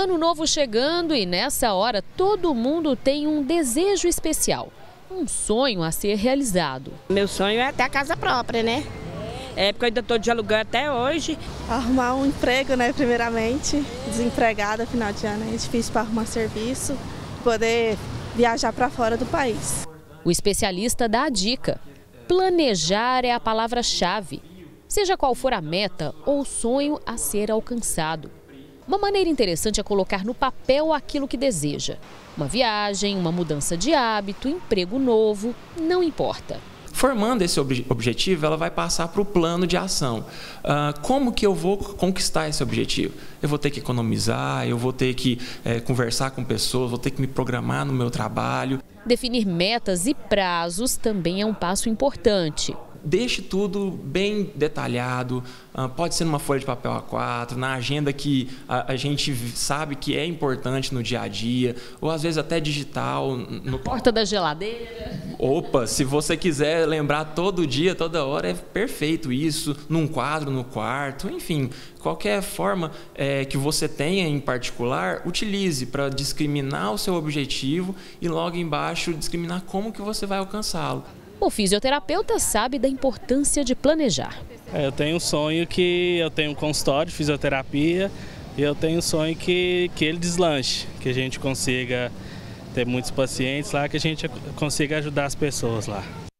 Ano novo chegando e nessa hora todo mundo tem um desejo especial, um sonho a ser realizado. Meu sonho é ter a casa própria, né? É porque eu ainda estou de aluguel até hoje. Arrumar um emprego, né, primeiramente. Desempregada, final de ano é difícil para arrumar serviço, poder viajar para fora do país. O especialista dá a dica: planejar é a palavra-chave, seja qual for a meta ou o sonho a ser alcançado. Uma maneira interessante é colocar no papel aquilo que deseja. Uma viagem, uma mudança de hábito, emprego novo, não importa. Formando esse objetivo, ela vai passar para o plano de ação. Como que eu vou conquistar esse objetivo? Eu vou ter que economizar, eu vou ter que conversar com pessoas, vou ter que me programar no meu trabalho. Definir metas e prazos também é um passo importante. Deixe tudo bem detalhado, pode ser numa folha de papel A4, na agenda que a gente sabe que é importante no dia a dia, ou às vezes até digital. Na porta da geladeira. Opa, se você quiser lembrar todo dia, toda hora, é perfeito isso, num quadro, no quarto, enfim, qualquer forma que você tenha em particular, utilize para discriminar o seu objetivo e logo embaixo discriminar como que você vai alcançá-lo. O fisioterapeuta sabe da importância de planejar. Eu tenho um sonho que eu tenho um consultório de fisioterapia e eu tenho um sonho que ele deslanche, que a gente consiga ter muitos pacientes lá, que a gente consiga ajudar as pessoas lá.